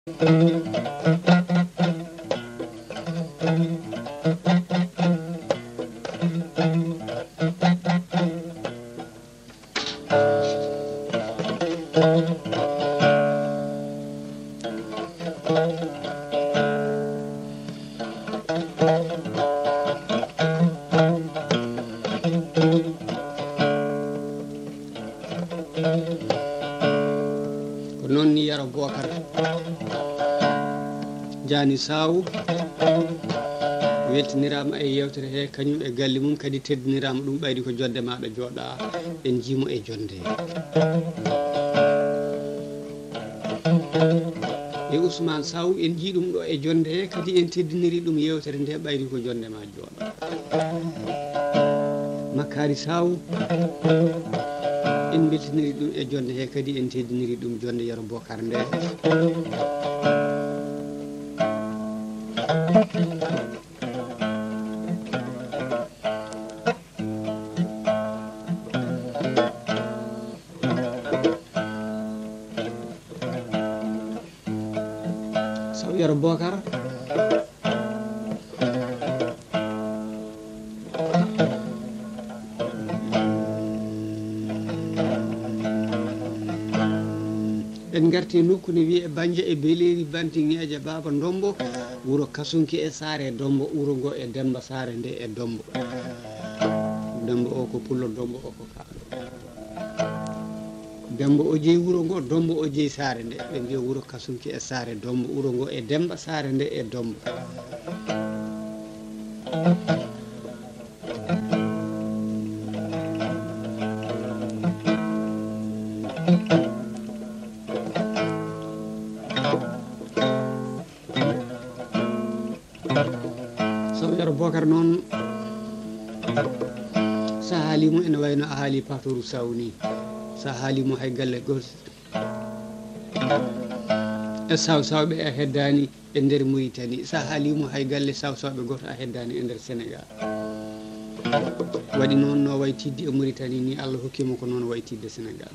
non ni Yero Bocar Jani Saw weltinirama e yewtere he kañum e galle mum kadi teddinirama ɗum ɓaydi ko jonde maɗa jooɗa en jimo e jonde e Ousmane Saw en jii ɗum ɗo e jonde he kadi en teddiniri ɗum yewtere nde ɓaydi ko jonde ma jooɗa Makari Saw en beltiniri ɗum e jonde he kadi en teddiniri ɗum jonde Yero Bocar nde Saw Yero Bocar en garti nokku ne wiye Banje e Beleri Bantingeje Baba Ndombo wuro Kasunki e Sare Dombo wuro ngo e Demba Sare nde e Dombo Dembo o ko pullo Dombo o ko kaalo Dembo o jeeyi wuro ngo Dombo o jeeyi Sare nde ɓe mbiya wuro Kasunki e Sare Dombo wuro ngo e Demba Sare nde e Dombo Saw Yero Bocar noon sa haalimo ene wayno a haali Patoru Saw ni sa haalimo hay galle goto e Saw-Sawɓe a heddani e nder Mauritanie sa haalimo hay galle Saw-Sawɓe goto a heddani e nder Sénégal waɗi noon no way tidde e Mauritanie ni Allah hokkimo ko noon way tidde Sénégal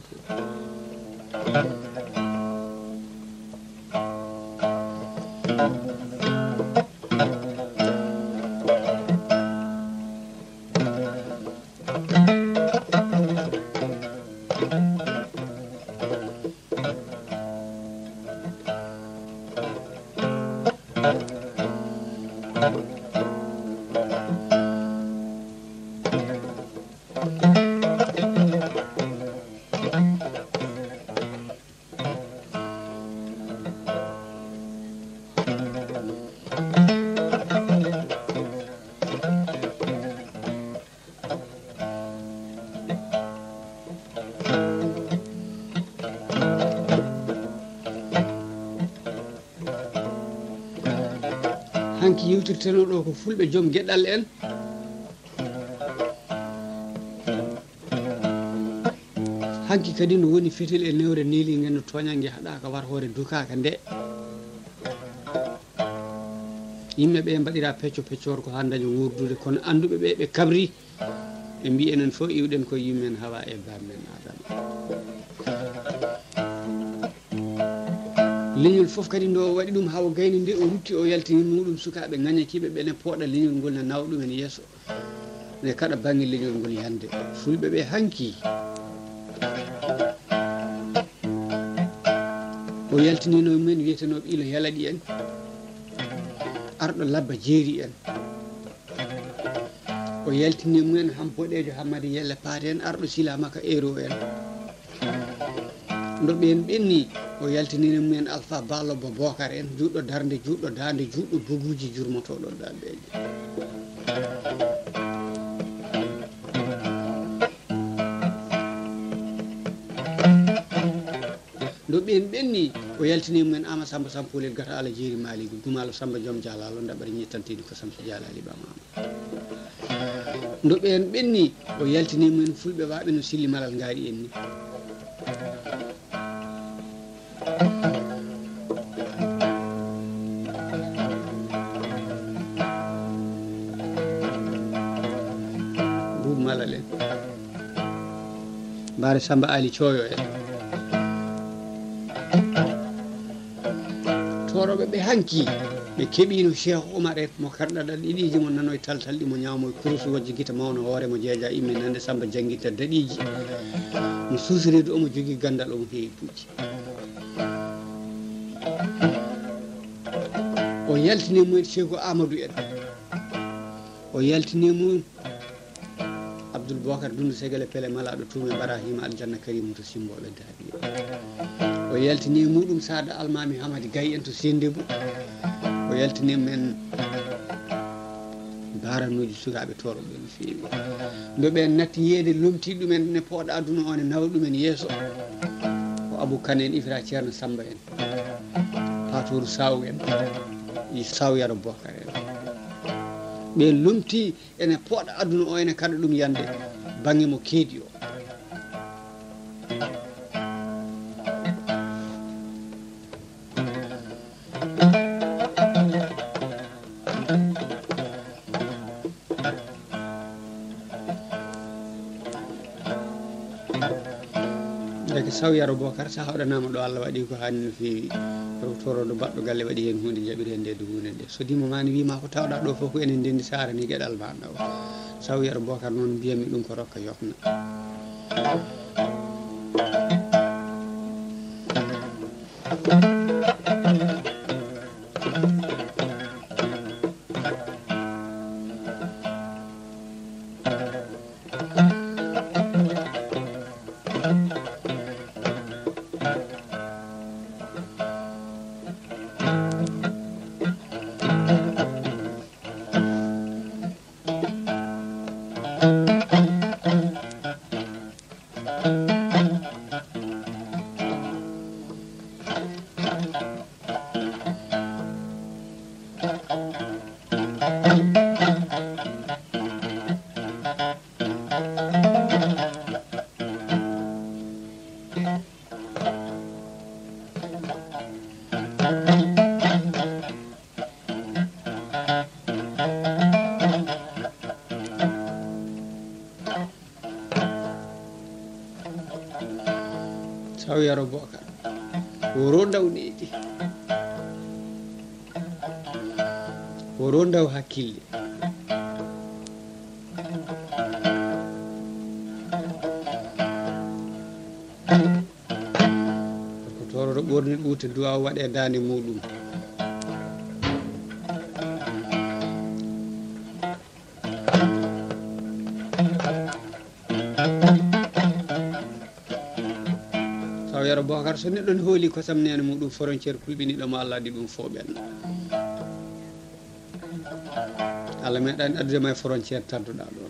hanki yewtirteno ɗo ko fulɓe joom gueɗal en hanki kadi no woni fetel e newre neeli ngen no toñangue haɗaka war hoore dukaka nde yimɓeɓe mbaɗira pecco peccor ko ha daña wurdude kono anduɓe ɓe ɓe kabri ɓe mbi enen fof iwɗen koye yummen Hawa e bammen Adama leñol fof kadi ndo waɗi ɗum hawa gayni nde o rutti o yaltini muɗum sukaɓe ŋañakiɓe ɓene pooɗa leñol ngol ne nawa ɗumen yeeso nde kaɗa banggue leñol ngol yande fulɓe ɓe hanki o yaltinino men wiyetenoɓe ilo yalaɗi en arɗo labba jeeri en o yaltini mumen ham boɗejo Hammadi Yelle Paate en arɗo Sila Maka Ero en ndo ɓen ɓenni o yaltinino mumen Alpha Ballo Bocar en juɗɗo darde juɗɗo dande juɗɗo boguji jurmotoɗo daɓeje ndo ɓen ɓenni o yaltini mumen Ama Samba Sampolel gata Allah jeeri Maligu Dumalo Samba Joom Jalalo ndaɓari ñettantini ko Samsi Jalali Bamama ndo ɓen ɓenni o yaltini mumen fulɓe waɓe no Silli Malal ngaari en ni Boub Malal en Bare Samba Ali Thioyo en toroɓe ɓe hanki ɓe keeɓino Cheikh Oumar e mo karɗaɗal ɗiɗiji mo nano e taltal ɗi mo ñaamo e kurusu wojji guita mawno hoore mo jeeja imme nande Samba jangguirta daɗiji mo suusiridu omo jogui gandal omo heewi pucci o yaltini mumen Cheikh Amadou en o yaltini mum Abdoul Bocar Dundu Segele Pele Malaɗo Tuume Barahima Aljanna Karimu to Simboɓe Daabi o yaltini muɗum Sada Almami Hamadi Gaye en to Sendebou o yaltini men baranuji sukaɓe toroɓe no feewi nde ɓe natti yeede lomti ɗumen ne pooɗa aduna o ne nawa ɗumen yeeso ko Abou Kane en Ifra Ceerno Samba en Patour Saw en i Saw Yaro Bocar en ɓe lomti ene pooɗa aduna o ene kaɗa ɗum yande banggue mo keedi o deke Saw Yaro Bocar sa hawɗanama ɗo Allah waɗi ko hanni no fewi toroɗo baɗɗo galle waɗi hen hunde jaɓiri hen ndede hunde nde so dimo mani wima ko tawɗa ɗo foof ko enen ndendi sarani gueɗal maɗa o Saw Yaro Bocar noon mbiyami ɗum ko rokka yokna Saw Yaro Bocar woro dawɗeji woro daw hakkille ko toroɗo ɓorni ɓuute duwaw waɗe dande muɗum Saw Yaro Bocar so neɗɗo ne hooli kosam nene muɗum frontiére kulɓiniɗomo Allah addi ɗum fo ɓenna Allah meeɗani addudema e frontiére tadduɗa ɗon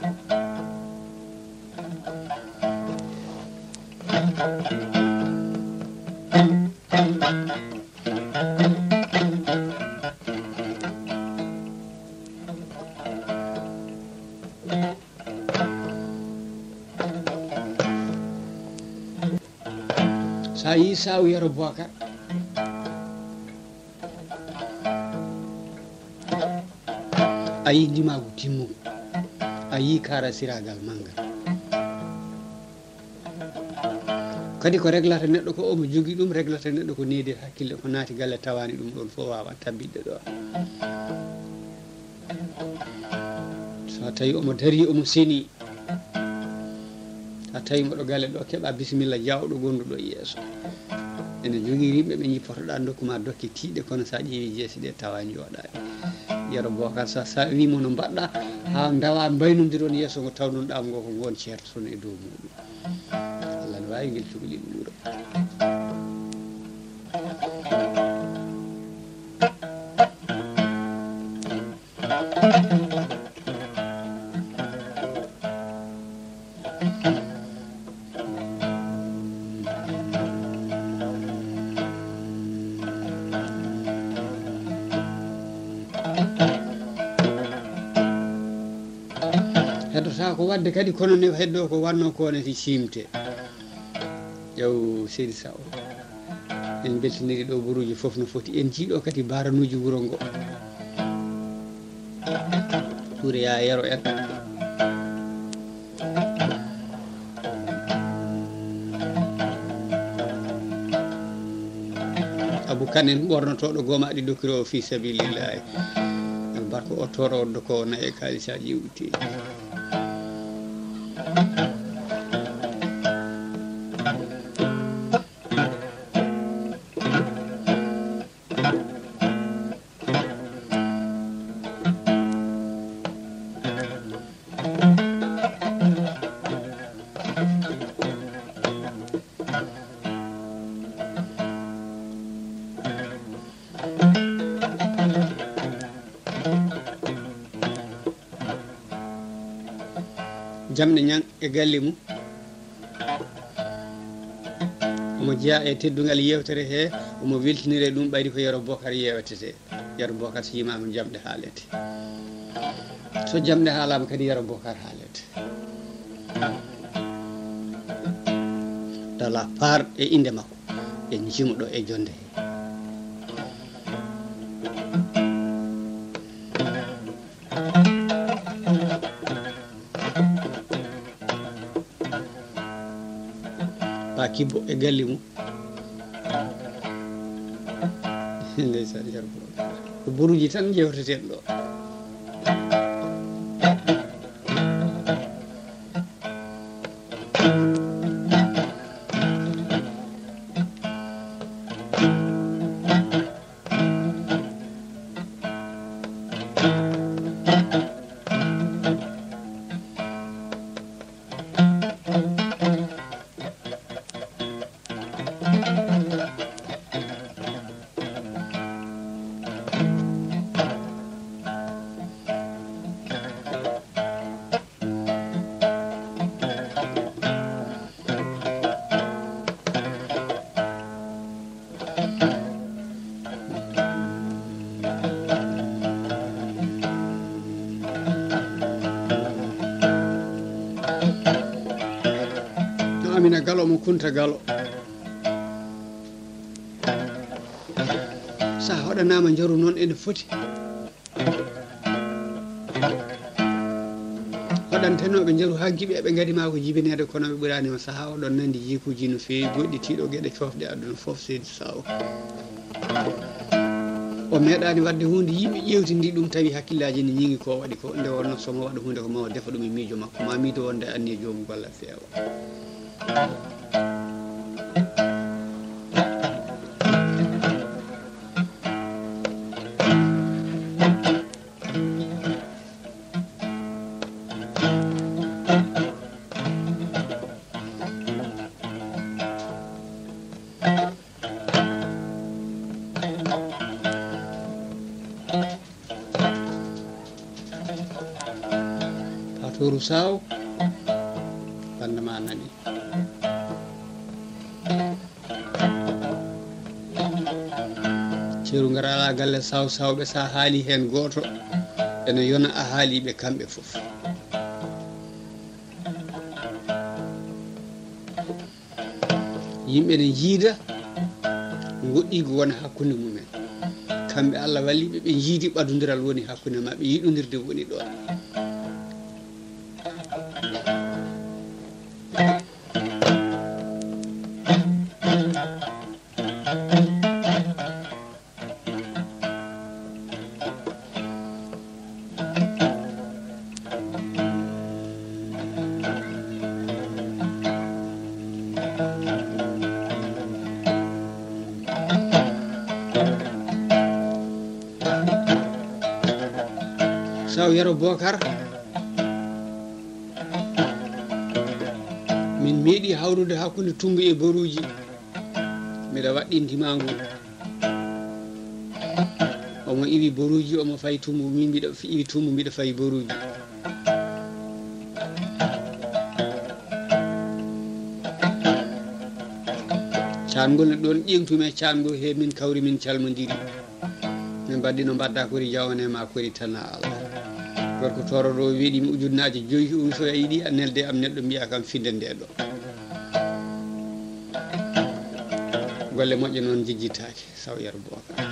sa yi Saw Yaro Bocar a yi ndimagu timmugu a yi kara siragal manggal kadi ko réglata neɗɗo ko omo jogui ɗum réglata neɗɗo ko needi hakkille ko naati galle tawani ɗum ɗon fof wawa tabbidde ɗo so tawi omo dari omo seni a tawi moɗo galle ɗo keeɓa bisimilla jawɗo gonduɗo yeeso ene jogui yimɓe ɓe jippotoɗa dokkuma dokke tiiɗe kono sa ƴeewi jeesi ɗe tawa jooɗani Yaro Bocar sa wimo no mbaɗɗa ha dawa mbaynodiron yeeso ngo tawnuɗa ngo ko gon certotono e dow muɗum Allah ne wawi guel cukalel wuuro heddota ko wadde kadi kono ne heddo ko wanno ko ne simte ƴew Seydi Saw en beltiniri ɗo buruji fof no foti en jiiɗo kadi baranuji wuro ngo Touré Ya Yero en saabu kanen ɓornotoɗo gomaɗi dokkiro o fi sabilillahi barko o toroɗo ko nayi kalisaji iwti jamde ñang e galle mum omo jeeya e teddugal yewtere he omo weltinire ɗum ɓayri ko Yero Bocar yewetete Yero Bocar so yimama jamɗe haalete so jamɗe haalama kadi Yero Bocar haalete dala par e inde makko e jimuɗo e jonde he kibbo e galle mum ndeysan Yero Bocar ko buruji tan jewteten ɗo Amina Gallo mo Kunta Gallo sa hoɗanama jaru noon ene foti hoɗantenoɓe jaru ha guiɓe ɓe gadima ko jibinede kono ɓe ɓuranima saaha oɗon nandi jikuji no fewi goɗɗitiɗo gueɗe cofɗe aduna foof seydi Sawo o meeɗani wadde hunde yimɓe ƴewtidi ɗum tawi hakkillaji ne ñiŋi ko waɗi ko nde wonno somo waɗa hunde ko ma defa ɗum e miijo makko ma miijo wonde anni jomum golla feewa Fatoru Saw banda ma nani ceeru ngara ala galle sawɓe sa haali hen goto ene yona a haaliɓe kamɓe foof yimɓe ne jiida goɗɗigo wona hakkude mumen kamɓe Allah walliɓe ɓe jiidi ɓadodiral woni hakkude mabɓe yiɗodirde woni ɗon Saw Yero Bocar min meeɗi hawrude hakkude Tumbu e Boruji mbiɗa waɗɗintimangu omo iwi Boruji omo fayi Tumbu min mbiɗa iwi Tumbu mbiɗa fayi Boruji cangol ne ɗon ƴeŋtumi e cango he min kawri min calmodiri min mbaddi no mbadda kori jawone ma kori tan Allah gorko toroɗo weeɗimi ujunnaje 5 so yiiɗi annelde am neɗɗo mbiya kam finde nde ɗo golle moƴƴe noon jejjitaki Saw Yero Bocar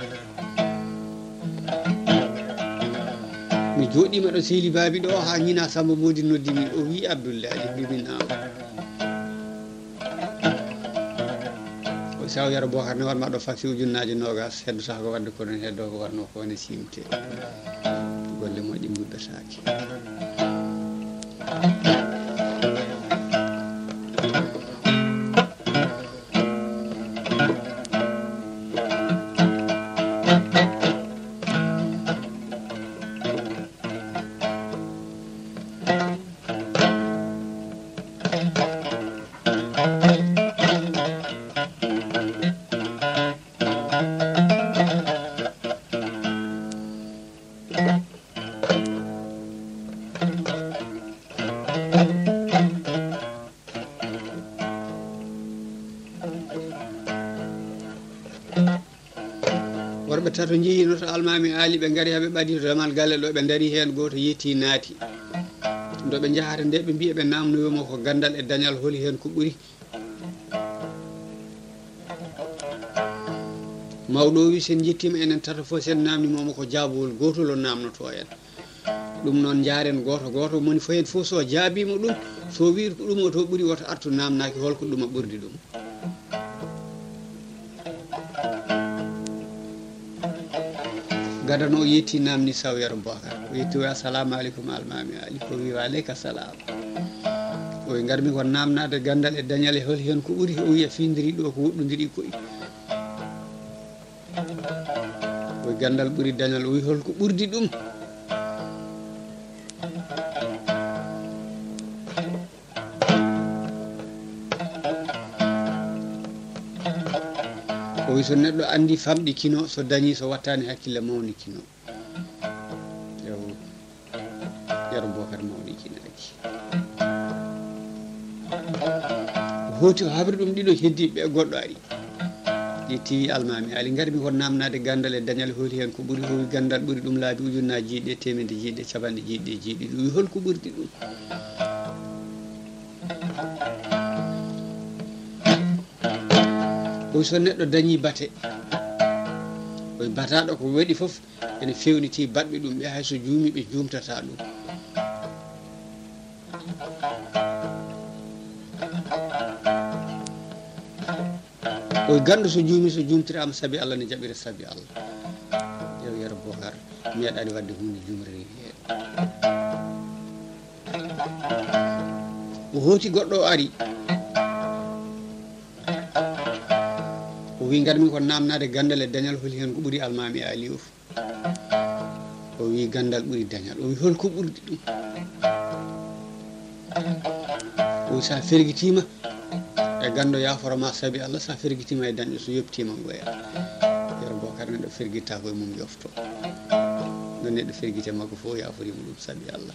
mi joɗima ɗo sehli babi ɗo ha ñina Samba Modi noddimi o wi Abdoullahi biminama o saw yaro Bocar ne wanma ɗo facture ujunnaje nogas heddotako wadde ko ɗon heddo ko wanno ko woni simte golle moƴƴi mbubbetake worɓe tato jeyino to almami Ali ɓe gari haɓe ɓaadi to damal galle ɗo ɓe daari hen goto yetti naati ɗo ɓe jahata nde ɓe mbiya ɓe namnoyomo ko gandal e dañal holi hen ko ɓuuri mawɗo wi sen jettima enen tato foof sen namnimomo ko jaabowol gotol o namnoto en ɗum noon jaren goto goto moni fo hen fof so jaabima ɗum so wi ko ɗum oto ɓuuri woto artu namnaki holko ɗum a ɓurdi ɗum gadano o yetti namni sawyaro Bocar o yetti o assalamu aleykum almami Ali o wi waleyka salam o wi garmi ko namnade gandal e dañal e holi hen ko ɓuuri o wiya findiri ɗo ko woɗɗodiri koye o wi gandal ɓuuri dañal o wi holko ɓurdi ɗum o wi so neɗɗo andi famɗi kino so dañi so wattani hakkille mawni kino yaro Bocar mawni kinaji o hooti o haɓri ɗum ɗiɗo heddiɓe goɗɗo ari yetti almami Ali garmi ko namnade gandal e dañal holi hen ko ɓuuri o wi gandal ɓuuri ɗum laabi ujunnaji jiiɗe temedde jiiɗe capanɗe jiiɗe jiiɗi o wi holko ɓurdi ɗum o so neɗɗo dañi bate o bataɗo ko waɗi foof ene fewniti batɓe ɗum ɓe hayso juumi ɓe jumtata ɗum o gandu so juumi so jumtirama saabi Allah ne jaɓira saabi Allah yew yaro Bocar meeɗani wadde hunde jumriri hen o hooti goɗɗo o ari o wi garmi ko namnade gandal e dañal holi hen ko ɓuuri almami Ali o o wi gandal ɓuuri dañal o wi holko ɓurdi ɗum o wi sa ferguitima e gando yaforoma saabi Allah sa ferguitima e dañɗo so yoptima goya yaro Bocar neɗɗo ferguitta koye mum yofto no neɗɗo ferguite makko fof yaforima ɗum saabi Allah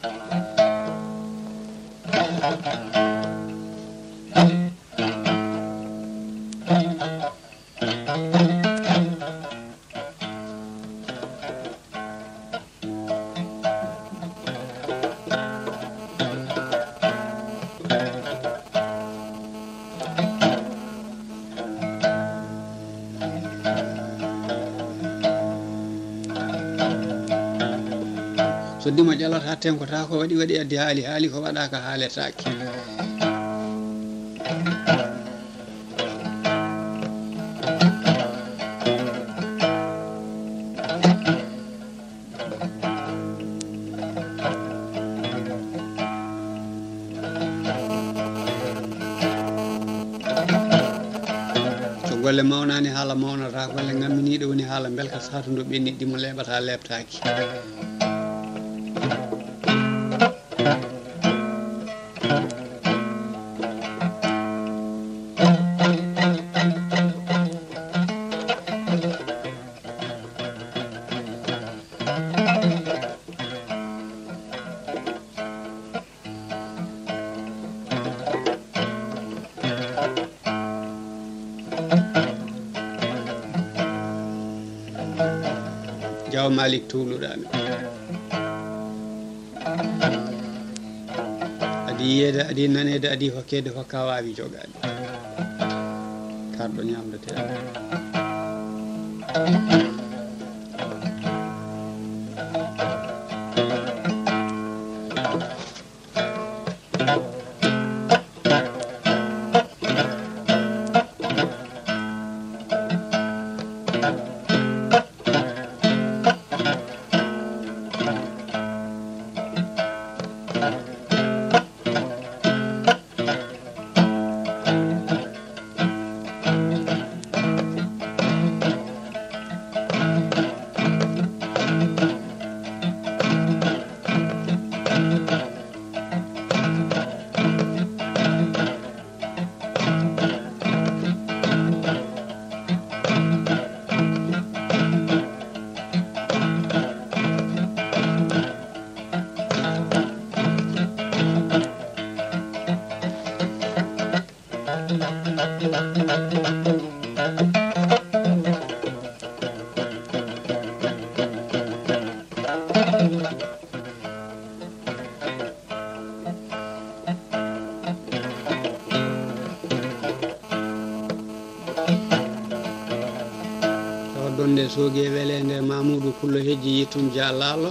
so dimo ƴalata tenkota ko waɗi addi haali ko waɗaka haaletake so golle mawnani haala mawnata golle gamminiɗo woni haala belka satu ndo ɓenniɗɗimo leɓata leɓtaki Jaw Malik tuwluɗami adi yiyede adi nanede adi hokkede hokka wawi jogade karɗo ñamdeteɗo Sogue welende Mamoudou Pullo hejji yettum Dialalo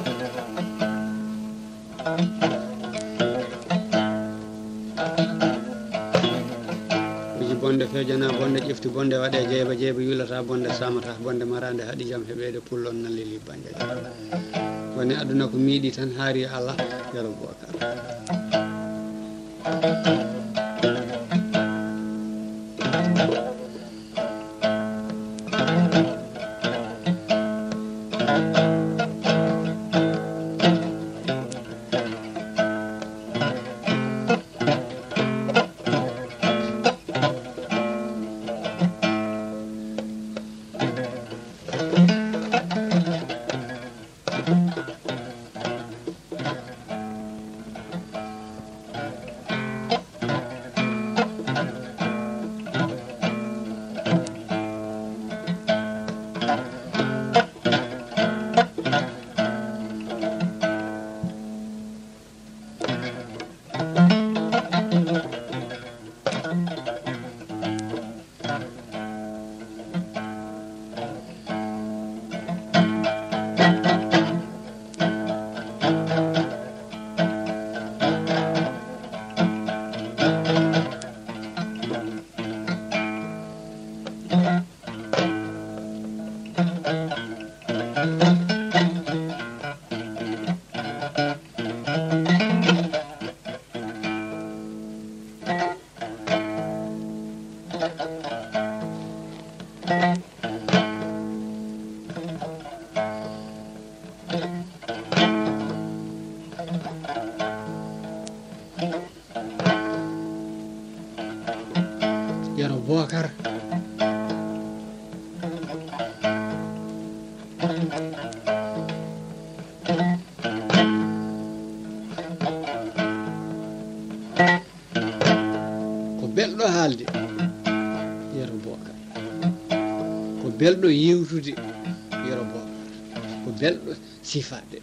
uji bonde fejana bonde ƴefti bonde waɗe jeeba jeeba yulata bonde samata bonde marande haɗi jam heɓede pullon nallili banje woni aduna ko miiɗi tan haari Allah Yero Bocar Yero Bocar ko belɗo haalde Yero Bocar ko belɗo yewtude Yero Bocar ko belɗo sifade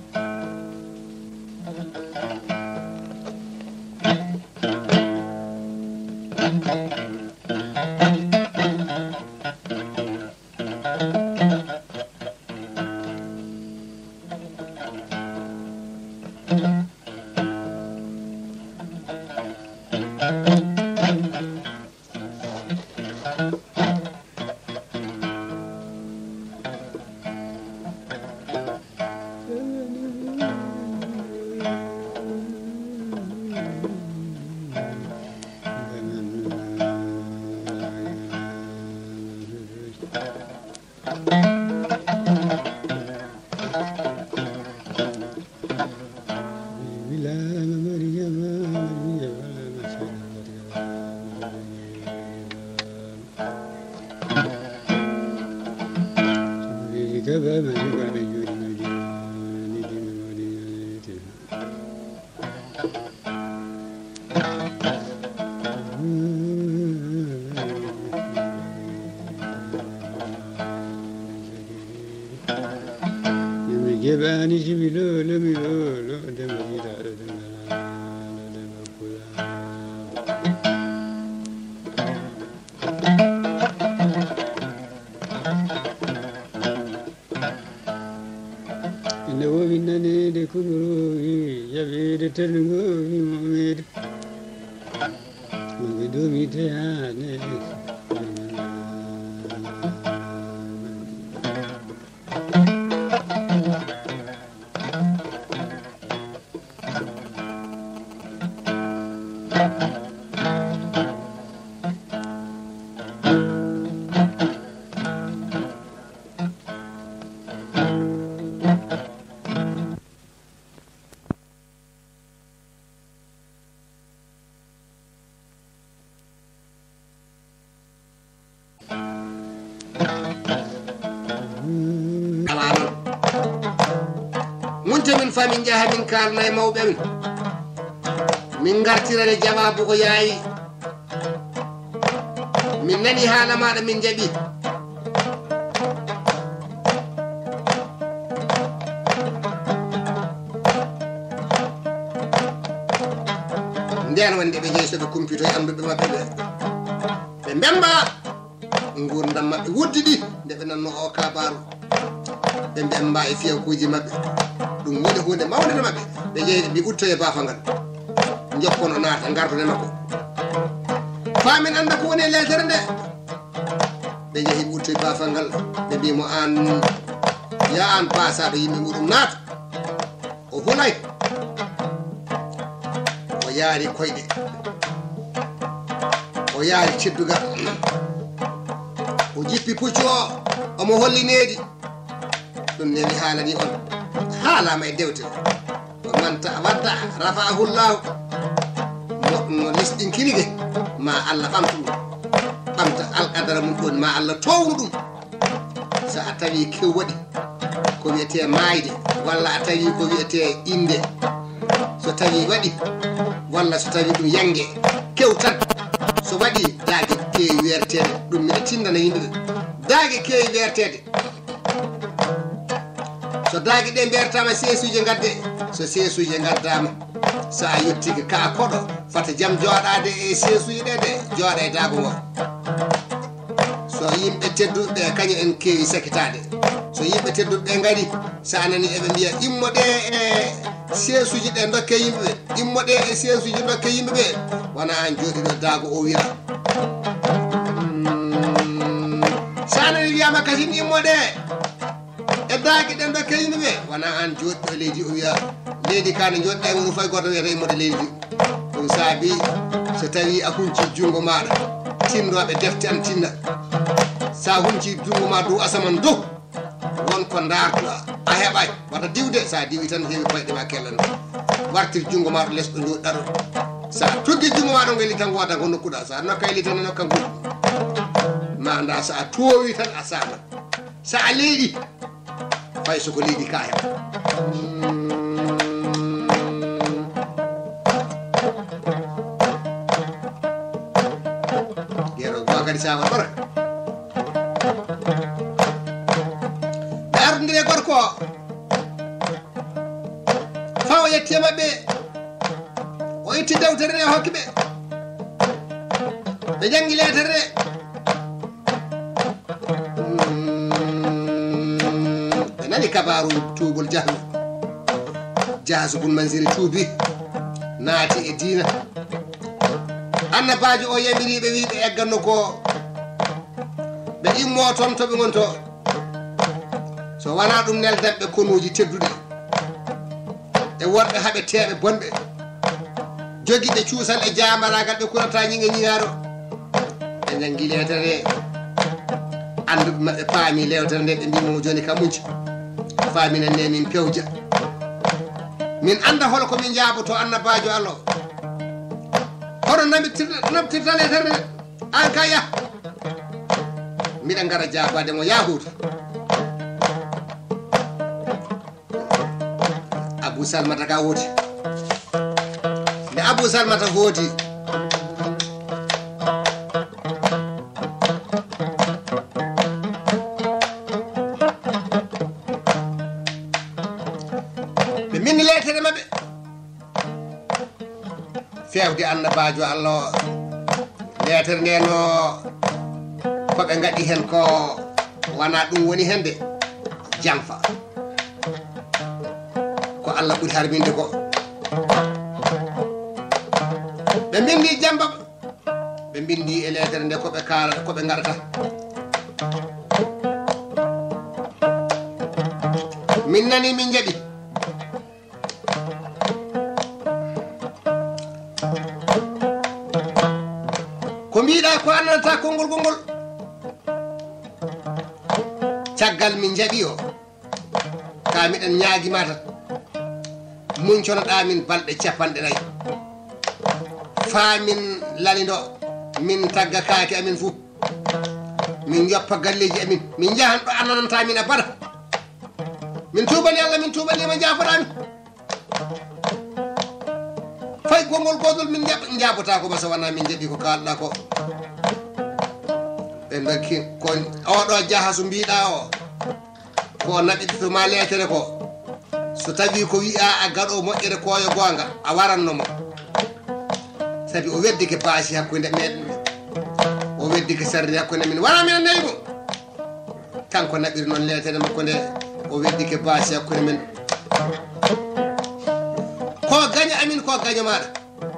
Jebani jibilo lemilo lo demira ine wowi nane de kuburo yabede telungo momed mo do mi te ane min fami jaha min kalna e mawɓe men min gartirane jawabu ko yaayi min nani haala maɗa min jaɓi nden wonde ɓe jeeyi soɓe computer e anduɓe mabɓe ɓe ɓe mbemba gurdam maɓɓe wuddidi nde ɓe nanno o kabaru ɓe mbiya mbawi fiyawkuji maɓɓe ɗum woni hunde mawde maɓɓe ɓe jeeyi mbi uttoye bafa ngal joppono naata gardone makko famin anda ko woni e letere nde ɓe jeehi ɓe uttoye bafa ngal ɓe mbimo an ya an basaɗo yimɓe muɗum naata o hulay o yaari koyɗe o yaari teddugal o jippi puccu o omo holli needi ɗum ne mi haalani on haalama e dewtere o manta wadda rafa'ahullahu no lesɗinkirige ma Allah ɓamtu ɗum ɓamta alqadara mum ɗon ma Allah townu ɗum so a tawi kew waɗi ko wiyete maayde walla a tawi ko wiyete inde so tawi waɗi walla so tawi ɗum yangue kew tan so waɗi daage keewi wertede ɗum miɗa tindana yimɓeɓe daage keewi wertede so daage ɗe bertama seesuji gadde so seesuji gaddama sa yettike ka koɗo fata jaam jooɗade e seesuji ɗe de jooɗa e daago ngo so yimɓe tedduɓe kañum en keewi sakitade so yimɓe tedduɓe gari sa nani eɓe mbiya immoɗe e seesuji ɗe dokke yimɓeɓe immoɗe e seesuji dokke yimɓeɓe wona an jooɗiɗo daago o wira sa nani wiyama kasim immoɗe e daage ɗen dokke yimɓeɓe wona an jooɗiɗo leydi o wiya leydi kane jooɗɗa e mum fay goto wiyata immoɗe leydi ɗum saabi so tawi a hunci jungo maɗa tinnoɓe defte an tinna sa hunci jungo ma dow asaman dow wonko darto a heɓay wata diwde sa diwi tan heewi koyɗe ma kellano wartir jungo maɗo lesɗo ndo ɗaɗo sa tuggi jungo maɗo ngo eli tan woda ko nokkuɗa sa nokka eli tan nokka ngu ma anda sa towi tan a sama sa a leyɗi fay soko leydi ka heɓa yeero go kadi sa wat ɓora ɓe ardodiri e gorko faw o yetti e maɓɓe o itti dewtere nde hokki ɓe ɓe jangi letere nde ɓe nani kabaru tuubol jahlu jahasubul mansiri tuubi naati e diina annabajo o yamiriɓe wiɓe egganno ko ɓe immo toon toɓe gonto so wona ɗum neldanɓe konuji tedduɗe e worɓe haaɓe teɓe bonɓe joguiɓe cuusal e jamaragal ɓe kurata ñingue ñiñaro ɓe jangi letere anduɓe maɓɓe paami lewtere nde ɓe mbimo joni ka munca faminanne min pewja min anda holo komin jaaboto annabajo Allah hono nabtirta letere nde an ka yah mbiɗa gara jabade mo yahude Abou Salmata ka woodi nde Abou Salmata woodi ɓe minni letere maɓɓe fewde annabajo Allah letere nde no koɓe gaɗi hen ko wona ɗum woni hen de janfa ko Allah ɓuuri harminde ko ɓe bindi jamba ɓe bindi e letere nde koɓe kala koɓe gaɗata min nani min jaɓi ko mbiɗa ko annata konngol gongol caggal min jaɓi o ka miɗen ñaagima tan munconoɗa min balɗe 40 faamin lalido min tagga kaake amin fuu min yoppa galleji amin min jahan ɗo annananta min a bada min tuubali Allah min tuubalima jaafoɗami fay gongol godol min jaabota ko masa wona min jaɓi ko kalɗa ko ɓe dokki ko oɗo jahasu mbiɗa o ko naɓiɗto ma letere ko so tawi ko wi'a a gaɗo moƴƴere koyo gonga a warannomo sabi o weddike baasi hakkude meɗen o o weddi ko sarri hakkunde min wala min nayi mo kanko naɓiri noon leetere makko nde o weddi ke baasi hakkunde men ko gaña amin ko gaña maɗa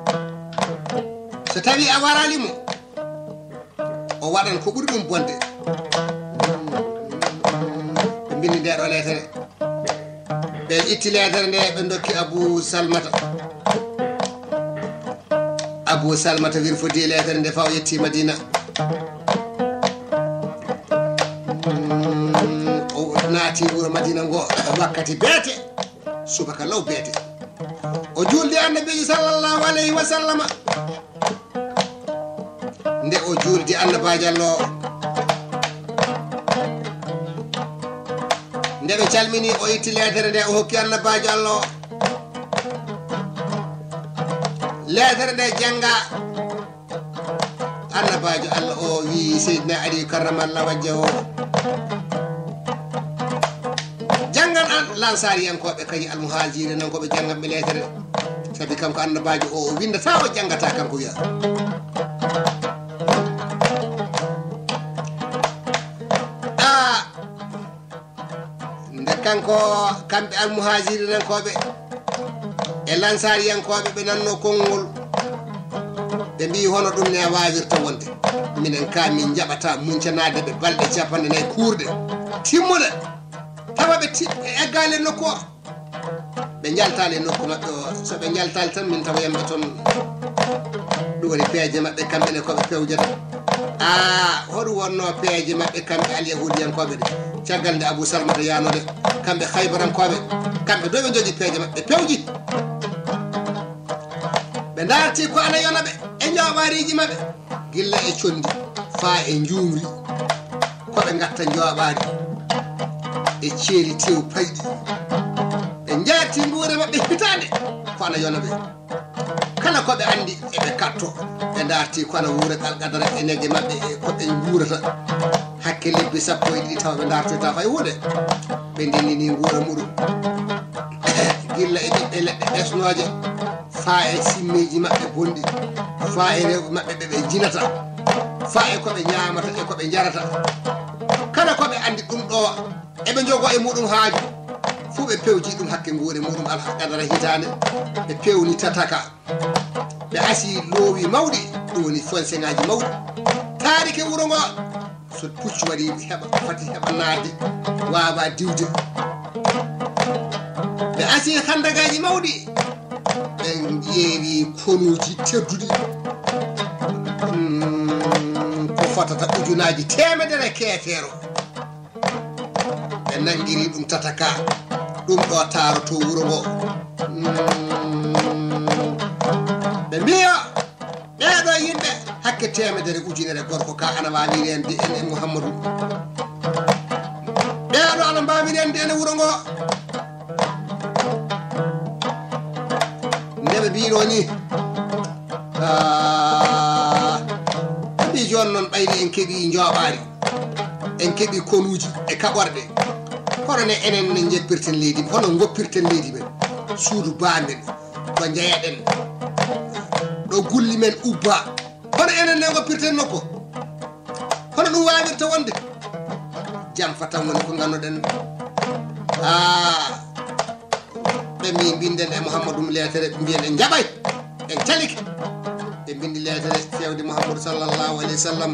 so tawi a waralimo o waɗan ko ɓuri ɗum bonde ɓe mbindi ndeɗo leetere ɓe itti leetere nde ɓe dokki abou salmata wir fodi leetere nde fa o yetti madina o naati wuro madina ngo wakkati beete subaka law beete o julde annabijo sallllahu alayhi wa sallama nde o julde annabajo Allah nde ɓe calmini o itti leetere nde o hokki annabajo Allah leetere nde janga annabajo Allah o wi seydina ali karramallahu wajhahu jangan an lansariyankoɓe kañi almuhajiri nan koɓe janganɓe leetere sabi kanko annabajo o windata o jangata kanko wiya nde kanko kamɓe almuhajiri nan koɓe e lansariyankoɓe ɓe nanno konngol ɓe mbi hono ɗum ne wawirta wonde minen ka min jaɓata muncanade ɓe balɗe 4 kuurɗe timmuɗe tawa ɓe eggale nokku o ɓe jaltali nokku maɓɓe o so ɓe jaltali tan min tawa yamɓe toon ɗum woni peeje maɓɓe kamɓene koɓe pewjata hoɗum wonno peeje maɓɓe kamɓe alyahudiyankoɓe de caggal nde abou salmata yanode kamɓe haybarankoɓe kamɓe do ɓe jogui peeje maɓɓe pewji ɓe darti ko ana yona ɓe e jooɓariji maɓɓe gilla e condi fa e jumri koɓe gatta jooɓari e ceeli tew payɗi ɓe jaati nguure maɓɓe hitande ko ana yona ɓe kala koɓe andi eɓe katto ɓe darti ko ana wuura qalqadara e negge maɓɓe e koɓe guurata hakke lebbi 12 tawa ɓe dartoyta fay hunde ɓe ndennini nguura muɗum gilla e ɓiɓɓe leɗɗe ɓesnoje fa e simmeji maɓɓe bonɗi fa e rewɓe maɓɓe ɓeɓe jinata fa e koɓe ñamata e koɓe jarata kala koɓe andi ɗum ɗo eɓe jogo e muɗum haaju fuu ɓe pewji ɗum hakke nguure muɗum alqadara hitande ɓe pewni tataka ɓe asi loowi mawɗi ɗum woni fonce ngaji mawɗi taarike wuro ngo so puccu waɗi heɓa fati heɓa naatde wawa diwde ɓe asi handagaji mawɗi ɓe ƴeewi konuji tedduɗi ko fotata ujunaji 100 keefeero ɓe nangiri ɗum tataka ɗum ɗo taaroto wuro ngo ɓe mbiya ɓeeɗo yimɓe hakke 100 ujunere gorko ka ana wawi rende en Mouhammadou ɓeeɗo ana mbawi rende ene wuro ngo ndeɓe mbino ni mbi joni noon ɓayri en keeɓi jooɓari en keeɓi konuji e kaɓorɗe hono ne enen ne jeppirten leydi hono goppirten leydi men suudu bamen ɗo jeeyaɗen ɗo gulli men ubba hono enen ne goppirten nokko hono ɗum wawirta wonde jam fatan woni ko ganduɗen ɓe mbi binden e Mouhammadou leetere ɓe mbiyen en jaɓay en calike ɓe bindi leetere fewde Mouhammadou sallllahu alayhi wa sallam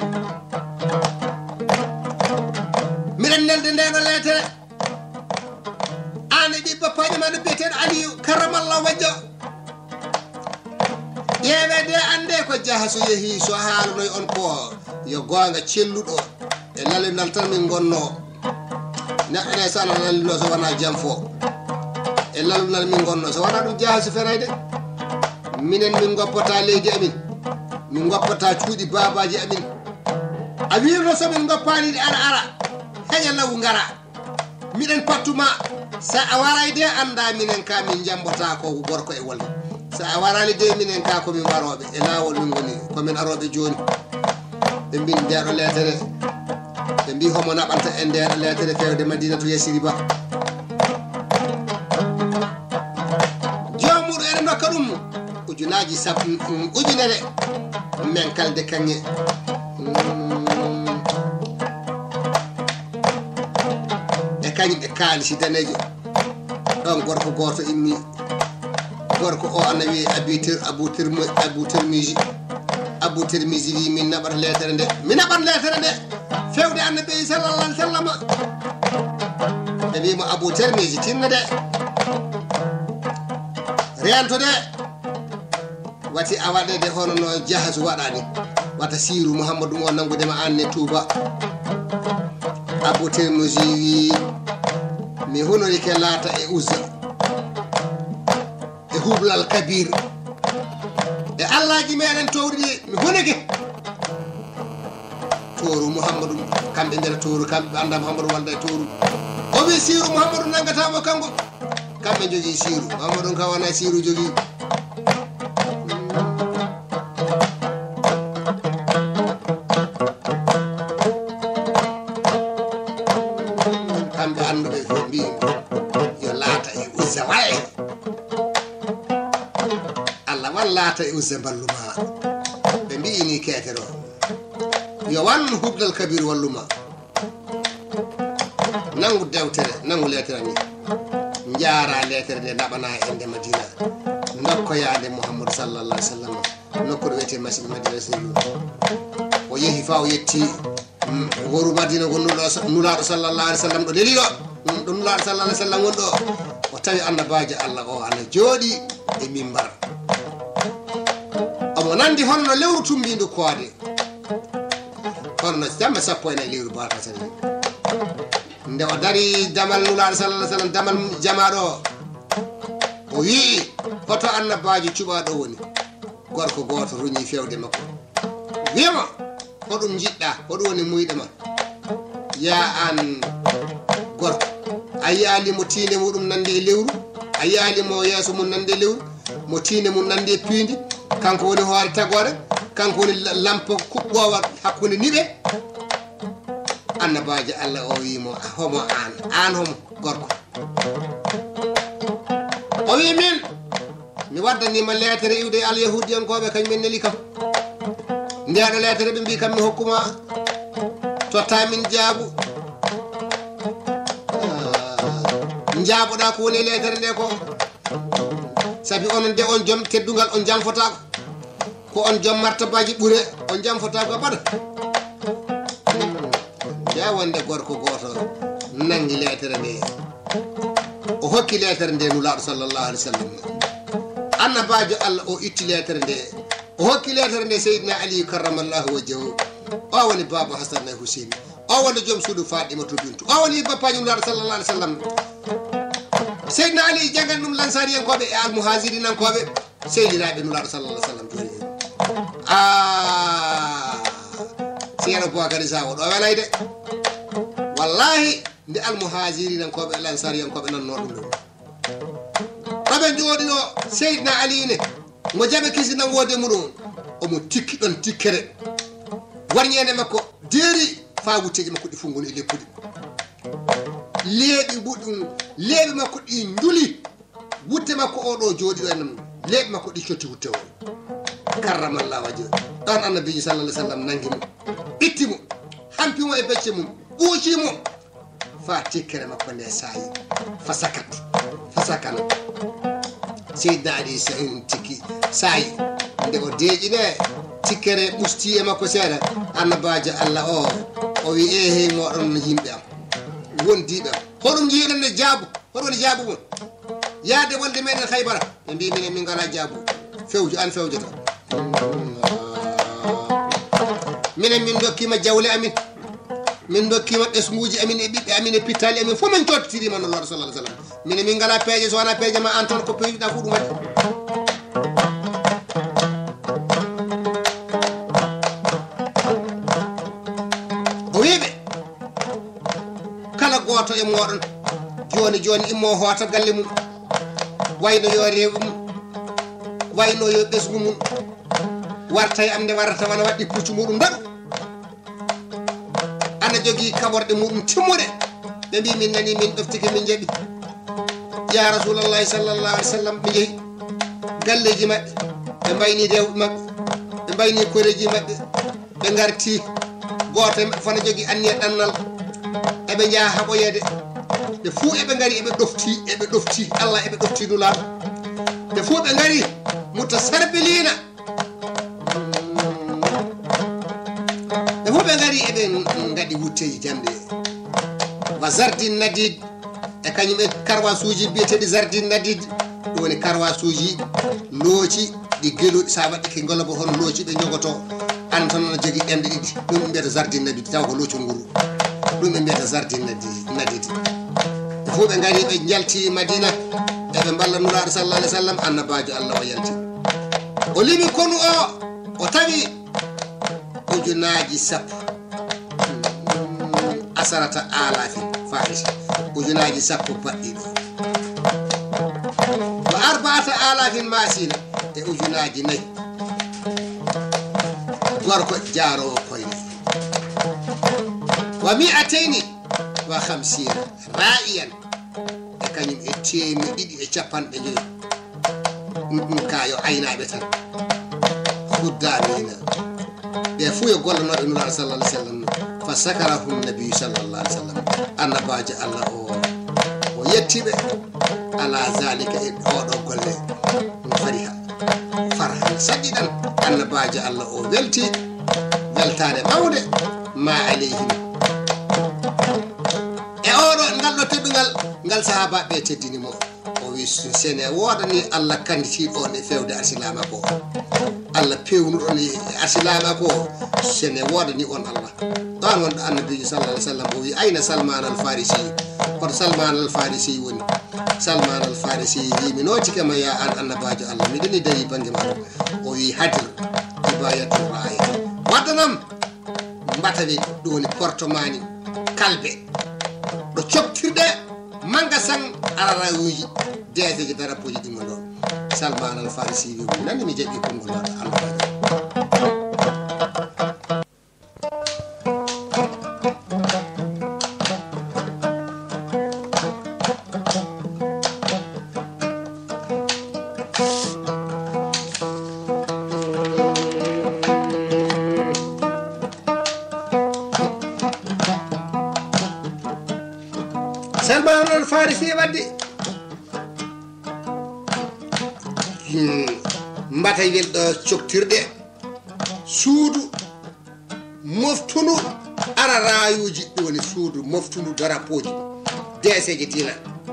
miɗen nelde ndeɗo leetere an e ɓiɓɓe paƴe ma no biyeteɗo Aliyu karramallahu wajhahu ƴeewede ande ko jaaha so yeehi so haalnoy on ko yo gonga celluɗo e lallinal tan min gonno neɗɗo ne so ana lallino so wona jam fo e lalunal min gonno so wona ɗum jaaha so ferayde minen min goppata leydi amin min goppata cuuɗi babaji amin a wirno somin goppaniɗi ara heƴa law ngara miɗen pattuma sa a waray de anda minen ka min jambota ko gorko e wolde sa a warani de minen ka komin waroɓe e lawol min goni komin aroɓe joni ɓe mbin ndeɗo leetere ɓe mbi homo naɓanta e ndeɗo leetere fewde Madinatu Yasiri Ba jomuɗo ene dokka ɗum ujunaji ujunere men kalde kanŋe kañum e kaalisi danejo ɗon gorko goto immi gorko o ana wiye abou termisi wi min naɓata lettere nde fewde annabi sallallahu alaihi wasallam ɓe wimo abou termisi tinna de rento de wati a waɗede hono no jahasu waɗani wata siru mouhammadou o nangudema anne touba abou termisi wi mi honorike laata e uzza e hublal kabir e allaji meɗen towriɗi mi honike toru mouhammadou kamɓe nder toru kamɓe anda mouhammadou wonda e toru o wi siru mouhammadou nangatamo kanko kamɓe jogui siru mouhammadou ka wona siru jogui kamɓe anduɓe fo mbi yo laata e uzza waye Allah wan laata e uzza balluma ɓe mbiyini ketere o yo wan hubdal kabir walluma nangu dewtere nangu lettere ni jaara lettere nde naɓana e nde madina nokkoyade mouhammadou sallallah alih w sallam nokkuɗo wiyete masjid madina seydu o yeehi fa o yetti woru madina ko nulaɗo sallallah alih w sallam ɗo leliɗo ɗo nulaɗo sallah alih w sallam wonɗo o tawi annabajo allah o ana jooɗi e mimbar omo nandi holno lewru tumbindu koode hono jamma sappo e nayi lewru batatani nde o dari damal nulaɗo sallah alih w sallam damal jamaɗo o wii hoto annabajo cuɓaɗo woni gorko goto ruñi fewde makko wiyama hoɗum jiɗɗa hoɗum woni muyɗe ma ya an gorko a yiyalimo tiinde muɗum nande e lewru a yiyalimo yeeso mum nande e lewru mo tiinde mum nande e piindi kanko woni hoore tagore kanko woni lampa kuɓɓowa hakkude niɓe annabajo allah o wimo homo an homo gorko o wi min mi waddanima lettere iwde alyahudiyankoɓe kañumen neli kam ndeɗo lettere ɓe mbi kam mi hokkuma totta min jaabu jaaboɗa ko woni lettere nde ko saabi onon de on joom teddugal on jamfotako ko on joom martabaji ɓuure on jamfotako abaɗa jawonde gorko goto nangi lettere nde o hokki lettere nde nulaɗo sallallahu alih w sallam annabajo allah o itti lettere nde o hokki lettere nde seydina aliyu karramallahu wajhahu o woni baba hasan e huseini o woni joom suudu fatimatu bintu o woni bappaji nulaɗo sallallahu alih w sallam seydina ali jaggan ɗum lansariyankoɓe e almuhasirinankoɓe seydiraɓe nulaɗo sallallah sallam joni ceerno boubacary sa oɗo welay de wallahi nde almuhasirinankoɓe lansariyankoɓe nanno ɗum ɗum ɗoɓe jooɗino seydina ali ne mo jaɓe kisinangode muɗum omo tikki ɗon tikkere warñede makko deeri fa wutteji makko ɗi fungoni e leppude leeɓi ɓuɗɗum leeɓi makko ɗi juli wutte makko oɗo jooɗiɗo en leeɓi makko ɗi cotti wutte o karramallah wajhu ɗon annabijo sallallah sallam nangi mo ɓittimo hampimo e becce mum ɓuucimo fa tikkere makko nde saayi fa sakana seydna ali tikki saayi nde o deeƴine tikkere ɓusti e makko seeɗa annabajo allah o wi hey moɗon yimɓe am wondiɓe am hoɗum jiiɗen ne jaabu hoɗum woni jaabu mum yaade wolde meɗen haybara ɓe mbi minen min ngala jaabu fewju an fewjata minen min dokkima jawle amin min dokkima ɓesguji amin e ɓiɓɓe amin e pittali amin fof min cottitirima no lord sallah sallam minen min ngala peeje so wona peeje ma an tan ko peejuɗa fu ɗum waɗi o wiɓe kala goto e moɗon joni immo hoota galle mum wayno yo rewu mum wayno yo ɓesgu mum warta e am nde warata wana waɗɗi puccu muɗum daɗu ana jogui kaɓorɗe muɗum timmuɗe ɓe mbi min nani min ɗoftike min jaaɓi ya rasulallahi sallallah alih w sallam ɓe jeehi galleji maɓɓe ɓe mbayni rewɓe maɓɓe ɓe mbayni koreji maɓɓe ɓe garti goto fana jogui anniya ɗannal eɓe jaaha haɓoyede ɓe fuu eɓe ngari eɓe ɗofti Allah eɓe ɗofti nulaaɗo ɓe fuu ɓe ngari mutasarbilina ɓe fuu ɓe ngari eɓe ngaɗi wutteji jamɗe wa zardin nadid e kañum e karwasuji biyeteɗi zardin nadid ɗum woni karwasuji looci ɗi geluɗi sa waɗɗi ke ngolobo hono looci ɓe jogoto an tan no jogui ɗemɗe ɗiɗi ɗum ɓe mbiyata zardin nadid taw ko loocol nguru ɗum ɓe mbiyata zardin nadid ɓe fuu ɓe ngari ɓe jalti Madina eɓe mballa nulaaɗo sallallah alih w sallam annabajo Allah o yalti o limi konu o tawi ujunaji sappo asarata alafi farisi ujunaji sappo baɗɗiɗo wa arba'ata alafin masina e ujunaji nayyi gorko jaarowo koyne wa mi'atayni wa hamsina ra'iyan e kañum e temedɗiɗi e capanɗe joyi ɗum kayo aynaɓe tan huddamina ɓe fuu yo gollanoɓe nulaaɗo sallallah alih w sallam fa sakarahum nabiyu sallallah alih w sallam annabajo Allah o yettiɓe ala zalika e oɗo golle fariha farhan saɗɗiɗan annabajo Allah o welti weltare mawde ma aleyhim e oɗo ngal ɗo teddugal ngal sahabaɓe teddinimo o wi sene wodani Allah kanditiɗo on e fewde arsilama ko Allah pewnuɗon e arsilama ko sene wodani on Allah ɗon wonɗo annabijo sallallah alih w sallam o wi ayna Salman al Farisi koto Salman al Farisi woni Salman al Farisi wi mi notikema ya an annabajo Allah miɗoni dari banggue maɗa o wi hadir ibayatul raya waddanam mbatani ɗum woni portomani kalbe ɗo coptirɗe magasin ararawuji deseji darapoji ɗimmo ɗo Salman al Farisi wi nani mi jaɓi konngol maɗa annabajo Salman al Farisi wadde mbatay wel ɗo coktirɗe suudu moftunu ararayuji ɗi woni suudu moftunu darapoji deseji dina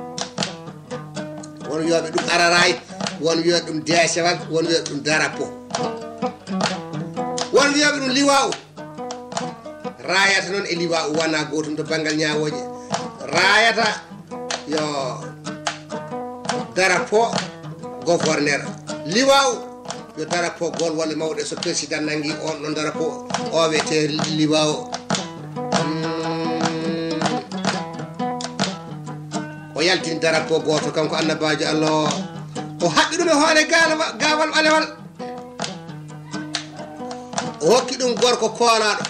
won wiyoɓe ɗum araray won wiyoɓe ɗum desewal won wiyoɓe ɗum darapo won wiyoɓe ɗum liwaw rayata noon e liwaw wona gotum to banggal ñawoje rayata yo darapo gouverneur liwaw yo darapo gol walla mawɗo so président nangi on ɗon darapo o wiyete liwaw o yaltini darapo goto kanko annabajo Allah o haɓɓi ɗum e hoore gawal ɓalewal o hokki ɗum gorko koolaɗo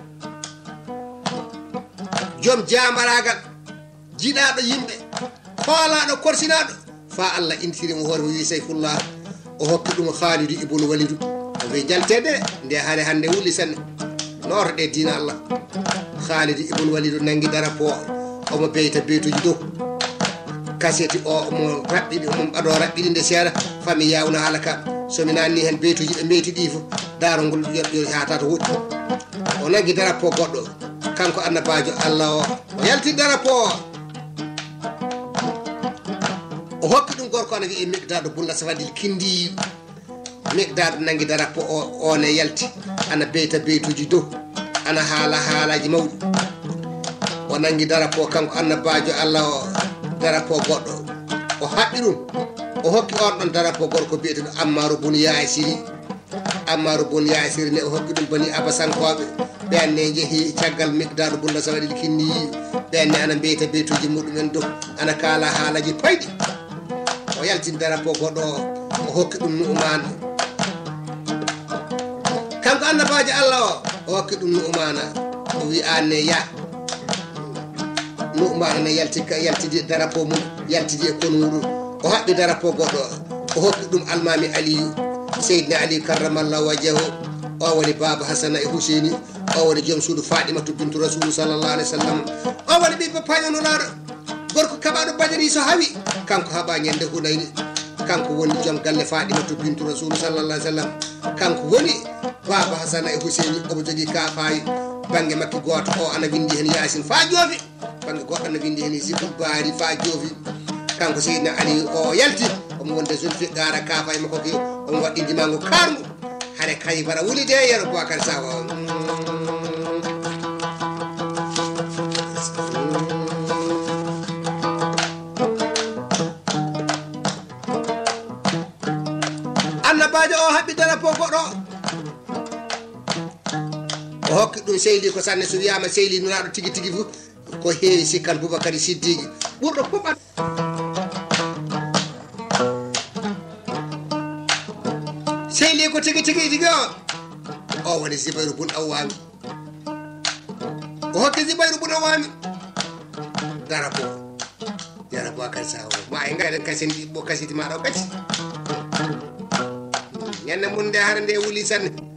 joom jamaragal jiɗaɗo yimɓe koolaɗo korsinaɗo fa Allah intirimo hoore mo wi Sayfullah o hokki ɗum Khalidu ibnu Walidu o wi jaltede nde haare hande wulli sanne notoɗe dina Allah Khalidu ibnu Walidu nangi darapo omo beyta beytuji dow kaseti o mo raɓɓiɗi mo ɓaɗo raɓɓiɗi nde seeɗa fami yawna haala ka somi nanni hen beytuji ɓe meyti ɗi fo darogol yo hata to woɗɗi o nangi darapo goɗɗo kanko annabajo Allah o yalti darapo o hokki ɗum gorko ana wiye Miqdadu bun Aswadil kindi Miqdadu nangi darapo o ne yalti ana beyta beytuji dow ana haala haalaji mawɗi o nangi darapo kanko annabajo Allah o darapo goɗɗo o haɓɓi ɗum o hokki on ɗon darapo gorko biyeteɗo Ammaru bun Yasiri Ammaru bun Yasiri ne o hokki ɗum bani abasankoɓe ɓenne jeehi caggal Miqdadu bun Aswadil kinni ɓenne ana beyta beytuji muɗumen dow ana kaala haalaji payɗi o yaltin darapo goɗɗo o hokki ɗum Nu'mana kanko annabajo Allah o hokki ɗum Nu'mana o wi anne ya Nu'mana ne yaltidi darapo mum yaltidi e kono muɗum o haɓɓi darapo goɗɗo o hokki ɗum almami Aliyu Seydina Ali karramallahu wajhahu o woni baba Hasana e Huseini o woni joom suudu Fatimatu bintu Rasulu sallallahu alaihi wasallam o woni ɓiɓɓe pañanulaɗo gorko kaɓaɗo badari so hawi kanko haɓa ñande Hunayni kanko woni joom galle Fadimatu bintu Rasul sallallahu alaihi wasallam kanko woni baba Hasana e Husseini omo jogui kafayi banggue makki goto o ana windi hen Yasin fa joofi banggue goto ana windi hen Zikru Bari fa joofi kanko Seydina Ali o yalti omo wonde Zulfi gara kafayi makko ko omo waɗɗi dimango karngu hare Kaybara wulide yero Boubacar Sawa annabajo o haɓɓi darapo goɗɗo o hokki ɗum sehli ko sanne so wiyama sehli nuraɗo tigui tigui fof ko heewi sikkan Boubacar Siddiqui ɓurɗo fof sehli ko tigui tigui o woni Zibairu bun Awwami o hokki Zibairu bun Awwami darapo yara Boubacar Sawo ma e gayɗen kasen ɗiɓɓo kasiti maɗa o kadi ñande mun nde hara nde wuli sanne